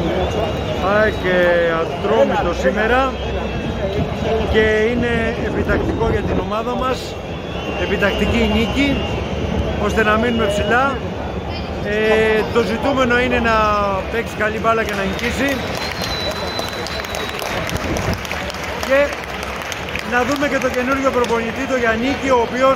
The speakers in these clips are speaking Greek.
και Ατρόμητο σήμερα και είναι επιτακτικό για την ομάδα μας, επιτακτική νίκη ώστε να μείνουμε ψηλά. Το ζητούμενο είναι να παίξει καλή μπάλα και να νικήσει και να δούμε και το καινούργιο προπονητή, το Γιαννίκη, ο οποίος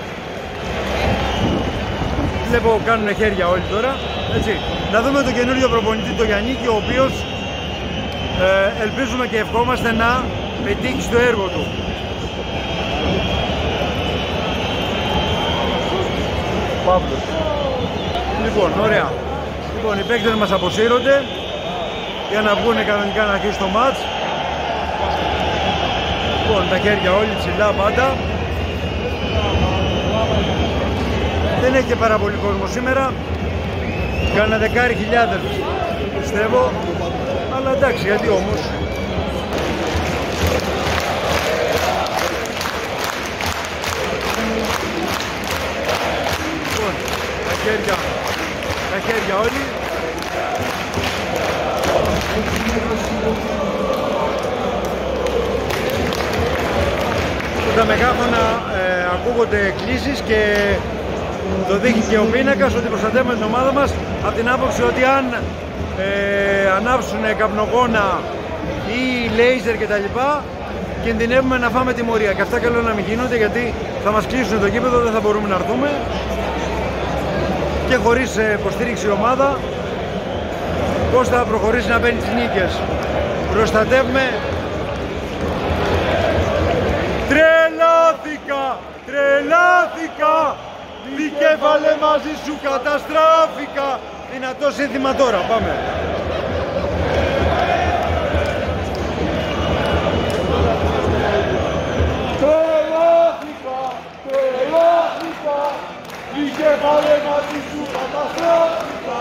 βλέπω κάνουν χέρια όλοι τώρα, έτσι. Να δούμε το καινούργιο προπονητή, το Γιαννίκη, ο οποίος ελπίζουμε και ευχόμαστε να πετύχει στο έργο του. Παύλος. Λοιπόν, ωραία. Λοιπόν, οι παίκτες μας αποσύρονται για να βγουν κανονικά να αρχίσει το μάτς. Λοιπόν, τα χέρια όλοι ψηλά πάντα. Δεν έχει και πάρα πολύ κόσμο σήμερα. Κάνα 10.000 πιστεύω. Αλλά εντάξει, γιατί όμως. Λοιπόν, τα χέρια όλοι. Τα μεγάφωνα ακούγονται κλήσεις και το δείχνει και ο πίνακας ότι προστατεύουμε την ομάδα μας από την άποψη ότι αν ανάψουν καπνογόνα ή λέιζερ κτλ, κινδυνεύουμε να φάμε τιμωρία και αυτά καλό να μην γίνονται, γιατί θα μας κλείσουν το γήπεδο, δεν θα μπορούμε να έρθουμε και χωρίς υποστήριξη ομάδα πώς θα προχωρήσει να μπαίνει τις νίκες. Προστατεύουμε. Τρελάθηκα, δικέφαλε μαζί σου, καταστράφηκα. Δυνατό σύνθημα τώρα, πάμε. Τρελάθηκα, δικέφαλε μαζί σου, καταστράφηκα.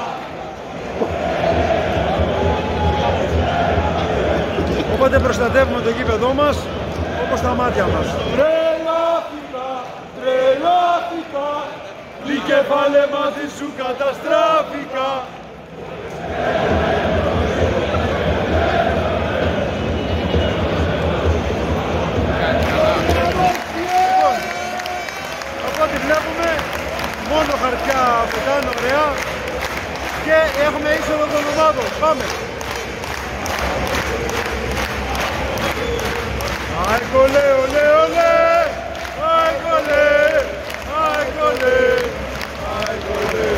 Οπότε προστατεύουμε το γήπεδό μας όπως τα μάτια μας. Τρελάθηκα, δικέφαλε μαζί σου, καταστράφηκα. Από ό,τι βλέπουμε μόνο χαρτιά πετάνε ωραία και έχουμε είσοδο των ομάδων. Πάμε. Άι κολέ, ολέ, ολέ! Άι κολέ, άι κολέ, άι κολέ,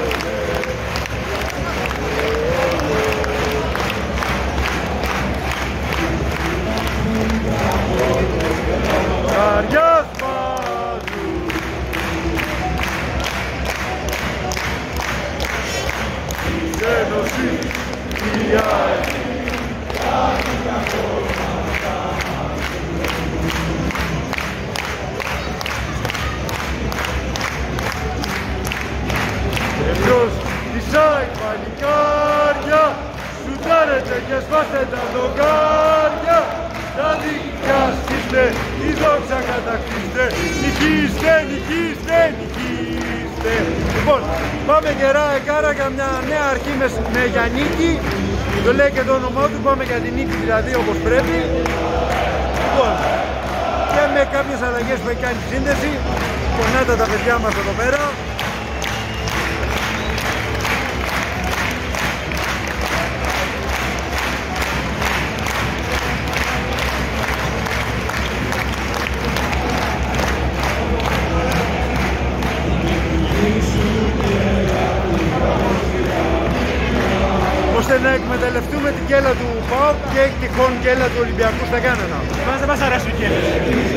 καρδιάς πάζου. Ένωση, η ΑΕΚ. Εμπρός της ΑΕΚ παλικάρια, σουτάρετε και σπάστε τα δοκάρια. Τα δικιαστήστε, η δόξα κατακτήστε, νικήστε, νικήστε, νικήστε. Λοιπόν, πάμε γερά εκάρα για μια νέα αρχή με Γιαννίκη. Το λέει και το όνομά του, πάμε για την νίκη δηλαδή όπως πρέπει. Λοιπόν, και με κάποιες αλλαγές που έχει κάνει τη σύνδεση. Πονάτε τα παιδιά μας εδώ πέρα. Ώστε να εκμεταλλευτούμε την κέλα του ΠΑΟΚ και τυχόν κέλα του Ολυμπιακού στα Γιάννενα. Εμάς δεν μας αρέσουν οι κέλες.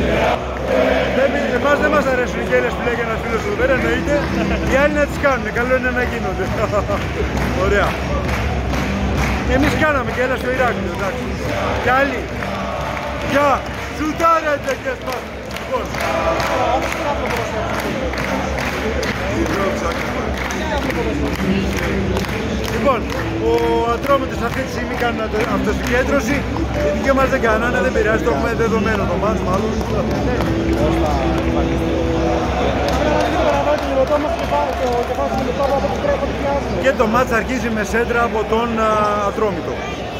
Εμάς δεν μας αρέσουν οι κέλες που λέει ένας φίλος εδώ πέρα, εννοείται. Οι άλλοι να τις κάνουν, καλό είναι να γίνονται. Ωραία. Εμείς κάναμε κέλα στο Ηράκλειο, εντάξει. Κι άλλοι. Γεια, σουτάρετε και σπάστε. Λοιπόν, ο Ατρόμητος αυτή τη στιγμή κάνει αυτοσυγκέντρωση. Οι δικοί μας δεν κάνανε, δεν πειράζει, το έχουμε δεδομένο το μάτς μάλλον. Και το μάτς αρχίζει με σέντρα από τον Ατρόμητο.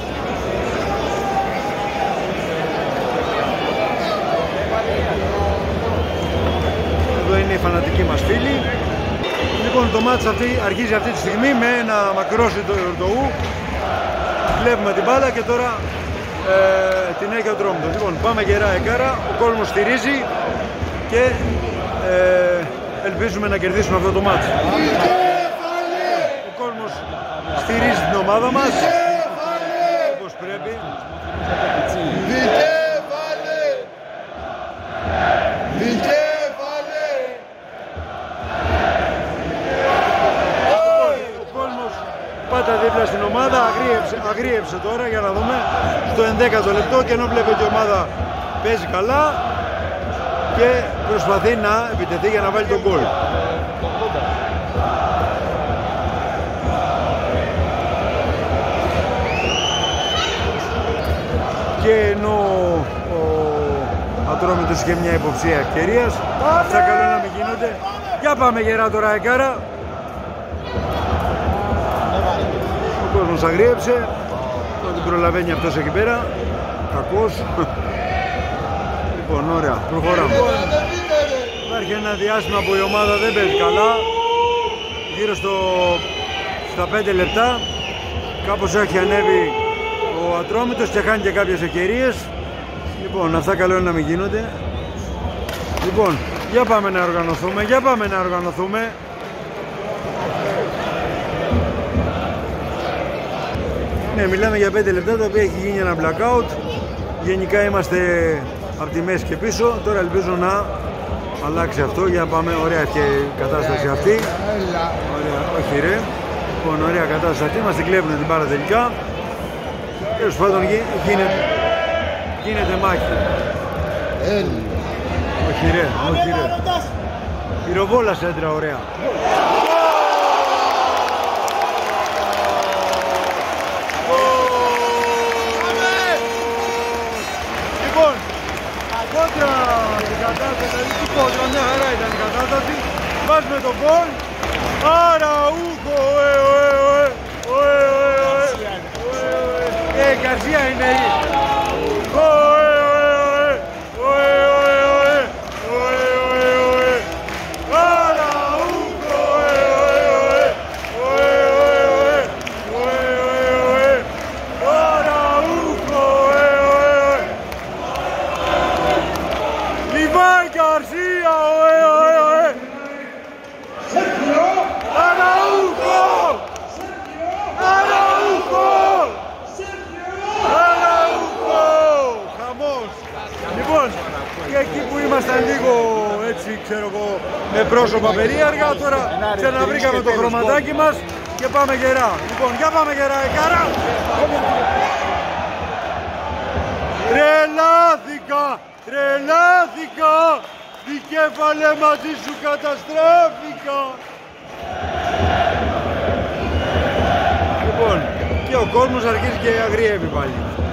Εδώ είναι οι φανατικοί μας φίλοι. Λοιπόν, το μάτς αρχίζει αυτή τη στιγμή με ένα μακρό συντοού. Βλέπουμε την μπάλα και τώρα την έχει ο Ατρόμητος. Λοιπόν, πάμε γερά εκάρα, ο κόσμος στηρίζει και ελπίζουμε να κερδίσουμε αυτό το μάτς. Ο κόσμος στηρίζει την ομάδα μας όπως πρέπει. Ο κόσμος πάτα δίπλα στην ομάδα, αγρίεψε τώρα για να δούμε στο 11ο λεπτό και ενώ βλέπει ότι η ομάδα παίζει καλά και προσπαθεί να επιτεθεί για να βάλει τον γκολ. Και ενώ ο Ατρόμητος είχε μια υποψία ευκαιρίας, θα καλό να μην γίνονται. Για πάμε γερά τώρα εκάρα. Ο κόσμος αγρίεψε, δεν προλαβαίνει αυτός εκεί πέρα, κακός. Λοιπόν, ωραία, προχωράμε. Υπάρχει ένα διάστημα που η ομάδα δεν παίζει καλά, γύρω στα 5 λεπτά. Κάπως έχει ανέβει ο Ατρόμητος και χάνει και κάποιες ευκαιρίες. Λοιπόν, αυτά καλό είναι να μην γίνονται. Λοιπόν, για πάμε να οργανωθούμε, Ναι, μιλάμε για 5 λεπτά, τα οποία έχει γίνει ένα blackout. Γενικά είμαστε από τη μέση και πίσω. Τώρα ελπίζω να αλλάξει αυτό. Για να πάμε, ωραία και η κατάσταση αυτή. Ωραία, όχι ρε. Λοιπόν, ωραία κατάσταση αυτή, μας την κλέβουν την πάρα τελικά. Τέλος πάντων γίνεται μάχη. Όχι ρε. Πυροβόλα σέντρα, ωραία. Λοιπόν, κόντρα την κατάσταση, κόντρα, μια χαρά ήταν η κατάσταση. Βάζουμε τον γκολ. Αραούχο, Γκαρσία είναι η. Και εκεί που ήμασταν λίγο έτσι, ξέρω εγώ, με πρόσωπα περίεργα, τώρα ξαναβρήκαμε το χρωματάκι μας και πάμε γερά. Λοιπόν, για πάμε γερά, εκάρα! Τρελάθηκα! Δικέφαλε, μαζί σου καταστράφηκα! Λοιπόν, και ο κόσμος αρχίζει και αγριεύει πάλι.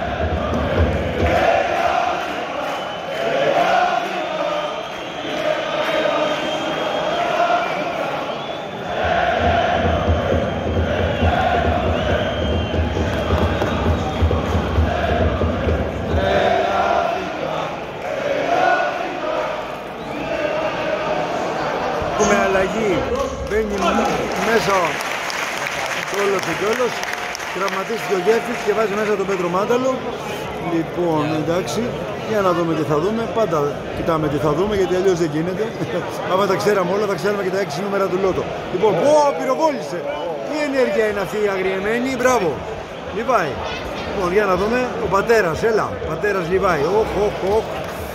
Έχουμε αλλαγή, μπαίνει μέσα όλος και κιόλος, τραυματίστηκε ο Γέφτης και βάζει μέσα τον Πέτρο Μάνταλο. Λοιπόν, εντάξει, για να δούμε τι θα δούμε, πάντα κοιτάμε τι θα δούμε γιατί αλλιώς δεν γίνεται. Άμα τα ξέραμε όλα θα ξέραμε και τα 6 νούμερα του Λότο. Λοιπόν, πυροβόλησε, τι ενέργεια είναι αυτή η αγριεμένη, μπράβο, Λιβάη. Λοιπόν, για να δούμε, ο πατέρας, έλα, πατέρας Λιβάη, οχ.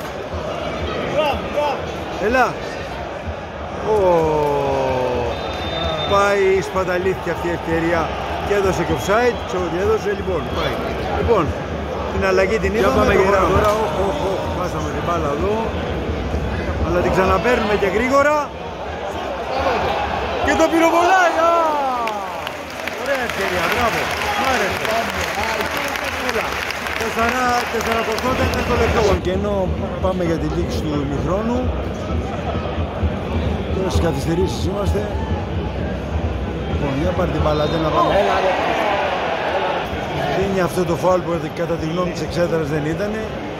Έλα. Πάει, σπαταλήθηκε αυτή η ευκαιρία και έδωσε και offside, ξέρω ότι έδωσε, λοιπόν, πάει. Λοιπόν, την αλλαγή την είδαμε, πάμε γερά τώρα, βάσαμε την μπάλα εδώ, αλλά την ξαναπαίρνουμε και γρήγορα και το πυροβολάει, ωραία ευκαιρία, μπράβο, μ' άρεσε. 4 λεπτό. Και ενώ πάμε για τη λήξη του ημιχρόνου, Στις καθυστερήσεις είμαστε. Λοιπόν, για πάρει την μπαλάτε να πάμε. Είναι αυτό το φάουλ που κατά τη γνώμη της εξέδρας δεν ήταν.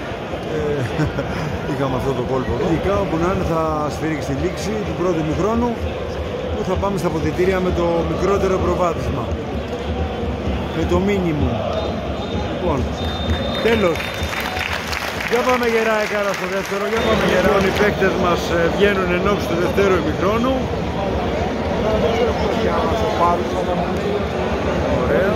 Είχαμε αυτό το κόλπο εδώ. Ειδικά όπου να είναι θα σφυρίξει τη λήξη του πρώτου ημιχρόνου, που θα πάμε στα αποδυτήρια με το μικρότερο προβάδισμα. Με το μίνιμουμ. Λοιπόν, τέλος. Για πάμε γερά έκανα στο δεύτερο, για πάμε γερά. Οι παίκτες μας βγαίνουν ενόψει του δεύτερου ημιχρόνου. Ωραία.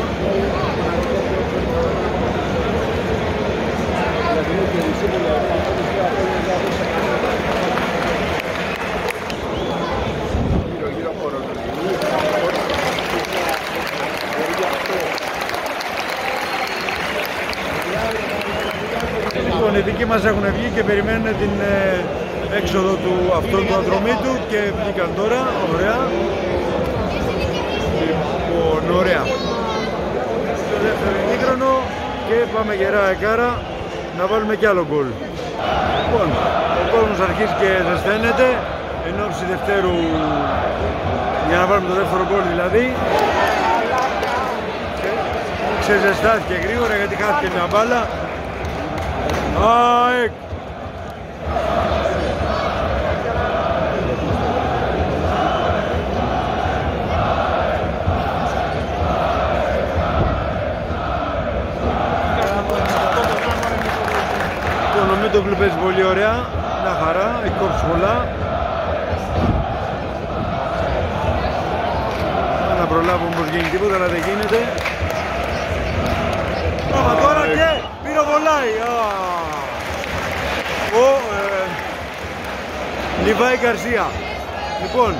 Λοιπόν, οι δικοί μας έχουν βγει και περιμένουν την έξοδο του αυτόν του Ατρωμίτου και βγήκαν τώρα, ωραία. Λοιπόν, ωραία. Στο δεύτερο ημίχρονο και πάμε γερά εκάρα να βάλουμε κι άλλο γκολ. Λοιπόν, ο κόσμος αρχίζει και ζεσθένεται εν ώψη δευτέρου για να βάλουμε το δεύτερο γκολ δηλαδή. Ξεζεστάθηκε γρήγορα γιατί χάθηκε μια μπάλα. ΑΕΚ! Το Μίτογλου παίζει πολύ ωραία, μια χαρά, έχει κόψει πολλά. Να προλάβουμε πως γίνει τίποτα, αλλά δεν γίνεται. Τώρα και πυροβολάει ο Λιβάη Γκαρσία. Λοιπόν,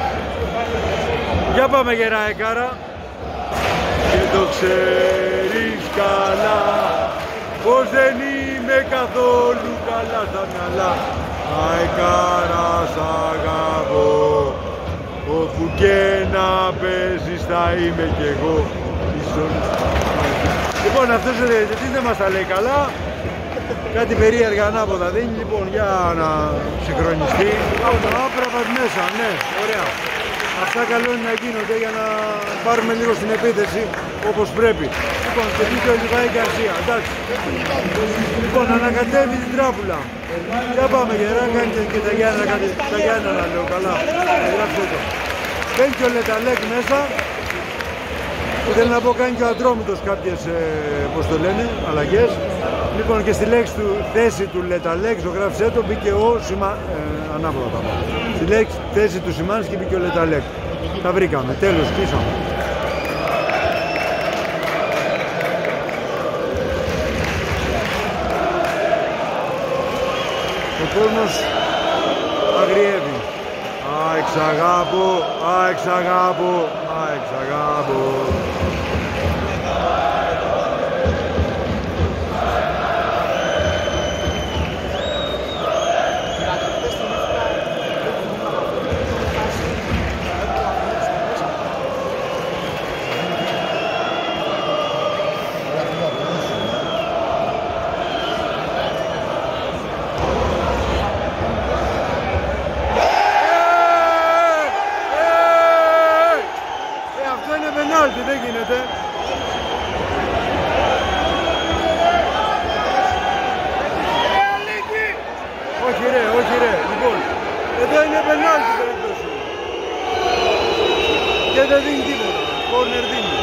για πάμε γερά εκάρα. Και το ξέρεις καλά πως δεν είμαι καθόλου καλά στα μυαλά. Αεκάρα σ' αγαπώ, όπου και να παίζεις θα είμαι κι εγώ. Λοιπόν, αυτός ο διαιτητής δεν μας τα λέει καλά. Κάτι περίεργα ανάποδα δίνει. Λοιπόν, για να συγχρονιστεί. Άπραβα μέσα, ναι, ωραία. Αυτά καλό είναι να γίνονται για να πάρουμε λίγο στην επίθεση όπως πρέπει. Λοιπόν, και δείτε ο Λιβάη Γκαρσία, εντάξει. Λοιπόν, ανακατεύει την τράπουλα. Για πάμε γερά, κάνει και τα Γιάννα να λέω καλά. Γράψτε το. Μπαίνει και ο Λεταλέκ μέσα. Που θέλω να πω κάνει και ο Ατρόμητος κάποιες, πώς το λένε, αλλαγές. Λοιπόν, και στη θέση του Λεταλέκ, ζωγράφησέ το, μπήκε ο ανάποδα τα πάνω. Στη θέση του Σιμάνσκι μπήκε ο Λεταλέκ. Τα βρήκαμε, τέλος, πείσαμε. Ο κόσμος αγριεύει. Εξαγάπω, εξαγάπω, εξαγάπω. Δεν γίνεται. Όχι ρε. Λοιπόν, εδώ είναι πενάλτη περίπτωση. Και δεν δίνει τίποτα. Κόρνερ δίνει.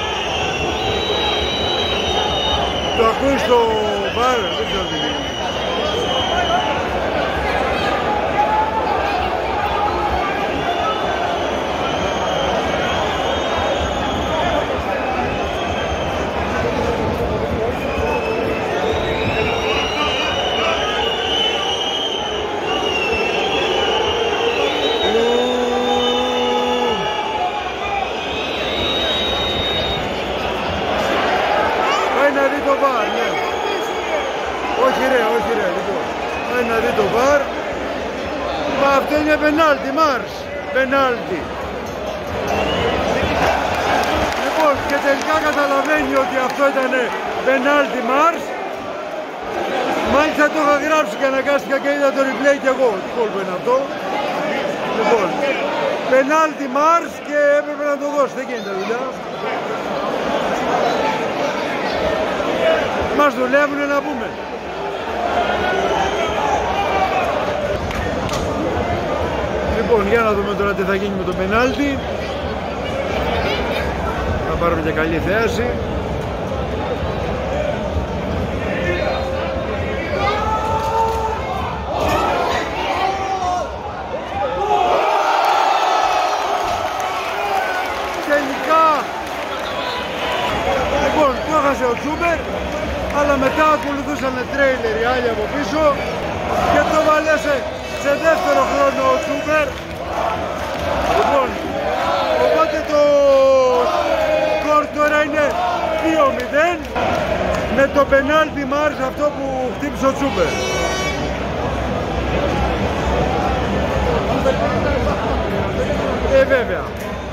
Το ακούει στο βάρ, δεν ξέρω τι δίνει. Όχι ρε, λοιπόν. Πάει να δει το βαρ. Μα αυτό είναι πενάλτι, Μάρς. Πενάλτι. Λοιπόν, και τελικά καταλαβαίνει ότι αυτό ήταν πενάλτι, Μάρς. Μάλιστα το είχα γράψει και αναγκάστηκα και είδα το replay κι εγώ. Τι κόλπο είναι αυτό. Λοιπόν, πενάλτι Μάρς και έπρεπε να το δώσει, δεν γίνεται δουλειά. Μας δουλεύουνε να πούμε. Λοιπόν, για να δούμε τώρα τι θα γίνει με το πενάλτι. Θα πάρουμε και καλή θέαση. Τελικά, λοιπόν, το έχασε ο Τσούμπερ, αλλά μετά ακολουθούσαν τρέιλερ οι άλλοι από πίσω και το βαλέσε σε δεύτερο χρόνο ο Τσούμπερ. Λοιπόν, οπότε το σκορ τώρα είναι 2-0 με το πενάλτι Μάρς αυτό που χτύπησε ο Τσούμπερ. Βέβαια.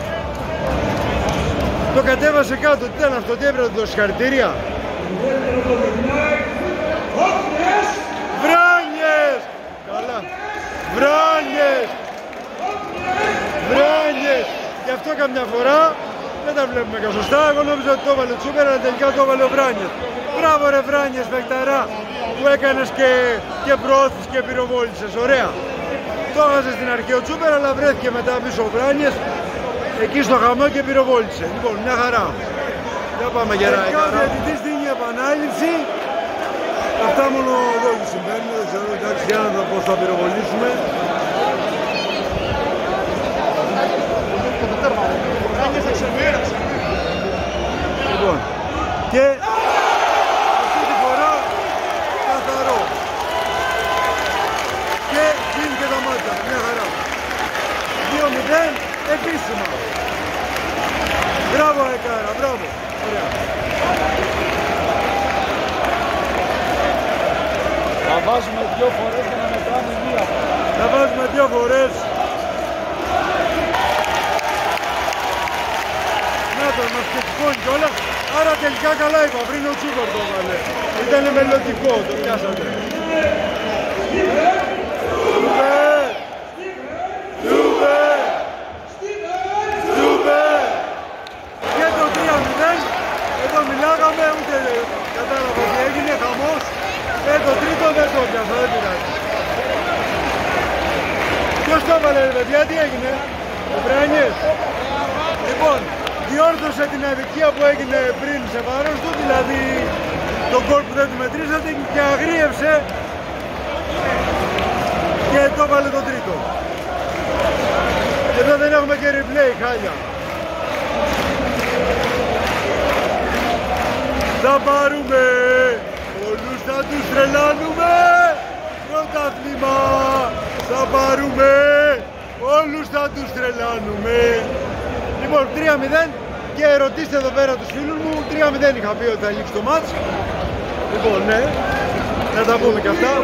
Το κατέβασε κάτω, τι ήταν αυτό, τι έπρεπε να το συγχαρητήρια. Βράνιες! Καλά. Βράνιες! Γι' αυτό καμιά φορά δεν τα βλέπουμε και σωστά. Εγώ νόμιζα ότι το έβαλε ο Τσούμπερ, αλλά τελικά το έβαλε ο Βράνιες. Μπράβο ρε Βράνιες, παικταρά, που έκανες και προώθησες και πυροβόλησες. Ωραία. Το έβαζε στην αρχή ο Τσούμπερ, αλλά βρέθηκε μετά πίσω ο Βράνιες εκεί στο χαμό και πυροβόλησε. Λοιπόν, μια χαρά. Για πάμε γερά. Ο διαιτητής δίνει επανάληψη. Αυτά μόνο εδώ και συμβαίνουν. Δεν ξέρω, εντάξει, για να δω πώς θα πυροβολήσουμε. Λοιπόν, και αυτή τη φορά καθαρό. Και κλείνει και τα μάτια. Μια χαρά. 2-0 επίσημα. Μπράβο Εκάρα, μπράβο. Ωραία. Θα βάζουμε 2 φορές και να μετράμε 1. Θα βάζουμε 2 φορές. Να το, μας ξεσηκώνει κιόλας. Άρα τελικά καλά είπα, πριν ο Τσούμπερ το έβαλε. Ήτανε μελλοντικό, το πιάσατε. Και το 3-0. Εδώ μιλάγαμε, ούτε κατάλαβα τι έγινε, χαμός. Το τρίτο δεν το πιάσα, δεν πειράζει. Ποιος το έβαλε ρε παιδιά, τι έγινε, ο Βράνιες. Λοιπόν, διόρθωσε την αδικία που έγινε πριν σε βάρος του, δηλαδή τον γκολ που δεν του μετρήσατε και αγρίευσε και το έβαλε το τρίτο. Εδώ δεν έχουμε και replay, χάλια. Θα πάρουμε, όλους θα τους τρελάνουμε, πρωτάθλημα. Θα πάρουμε, όλους θα τους τρελάνουμε. Λοιπόν, 3-0 και ρωτήστε εδώ πέρα τους φίλους μου, 3-0 είχα πει ότι θα λήξει το μάτς. Λοιπόν, ναι, να τα πούμε και αυτά.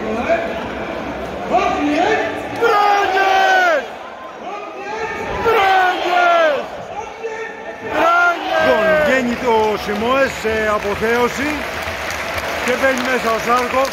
Βράνιες! Βράνιες! Λοιπόν, βγαίνει το Σιμόες σε αποθέωση και μπαίνει μέσα ο Σάρκο.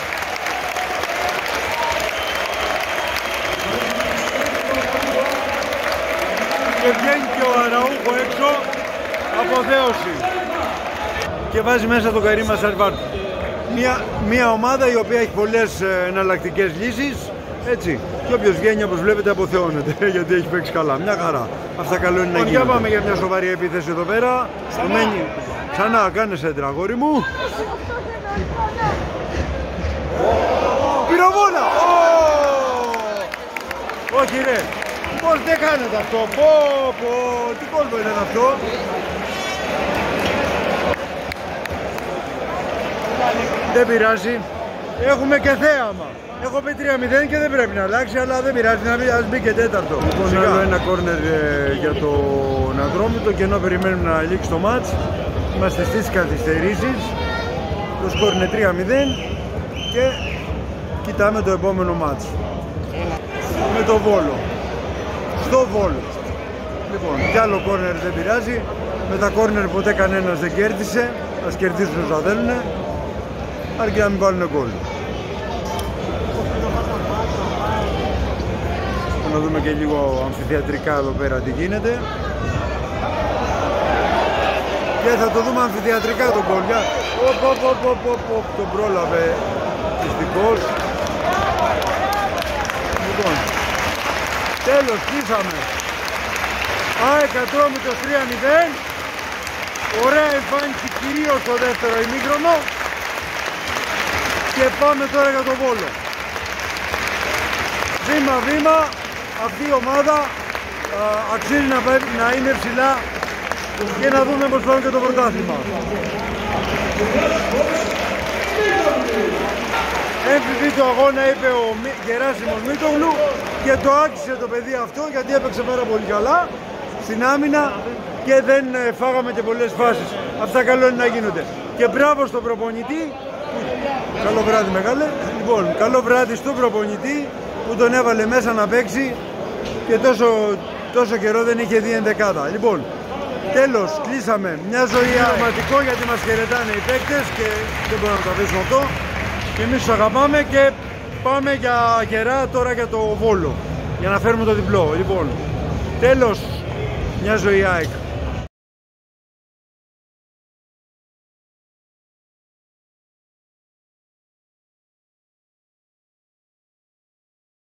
Και βγαίνει και ο Αραούχο έξω, αποθέωση. Και βάζει μέσα το Καρίμα Σαρβάρ. Μια ομάδα η οποία έχει πολλές εναλλακτικές λύσεις, έτσι. Και όποιος βγαίνει, όπως βλέπετε, αποθεώνεται γιατί έχει παίξει καλά. Μια χαρά. Αυτά καλό είναι να γίνει. Για πάμε για μια σοβαρή επίθεση εδώ πέρα. Ξανά κάνε σέντρα, αγόρι μου. Πυροβόλα! Όχι ρε. Πώς δεν κάνετε αυτό. Τι κόλπο είναι αυτό. Δεν πειράζει. Έχουμε και θέαμα. Έχω πει 3-0 και δεν πρέπει να αλλάξει, αλλά δεν πειράζει, ας μπει και τέταρτο. Λοιπόν, άλλο ένα κόρνερ για τον Ατρόμητο και ενώ περιμένουμε να λήξει το μάτς, είμαστε στις καθυστερήσεις. Το σκορ είναι 3-0 και κοιτάμε το επόμενο μάτς. Με το Βόλο. Στο Βόλο. Λοιπόν, κι άλλο κόρνερ δεν πειράζει. Με τα κόρνερ ποτέ κανένας δεν κέρδισε. Ας κερδίσουν όσα θέλουν. Αρκεί να μην βάλουν γκολ. Να δούμε και λίγο αμφιθεατρικά εδώ πέρα τι γίνεται. Και θα το δούμε αμφιθεατρικά τον γκολ. Τον πρόλαβε δυστυχώς. Λοιπόν, τέλος, κλείσαμε. ΑΕΚ Ατρόμητος 3-0. Ωραία εμφάνιση κυρίως στο δεύτερο ημίχρονο. Και πάμε τώρα για τον Βόλο. Βήμα-βήμα αυτή η ομάδα αξίζει να είναι ψηλά και να δούμε πως πάμε και το πρωτάθλημα. MVP του αγώνα είπε ο Γεράσιμος Μήτογλου και το άξιζε το παιδί αυτό γιατί έπαιξε πάρα πολύ καλά στην άμυνα και δεν φάγαμε και πολλές φάσεις. Αυτά καλό είναι να γίνονται. Και μπράβο στον προπονητή. Καλό βράδυ μεγάλε. Λοιπόν, καλό βράδυ στον προπονητή που τον έβαλε μέσα να παίξει και τόσο καιρό δεν είχε δει ενδεκάδα. Λοιπόν, τέλος, κλείσαμε. Μια ζωή αρωματικό γιατί μας χαιρετάνε οι παίκτες και δεν μπορούμε να το αφήσουμε αυτό. Και εμείς τους αγαπάμε και πάμε για καιρά τώρα για το Βόλο για να φέρουμε το διπλό. Λοιπόν, τέλος, μια ζωή ΑΕΚ.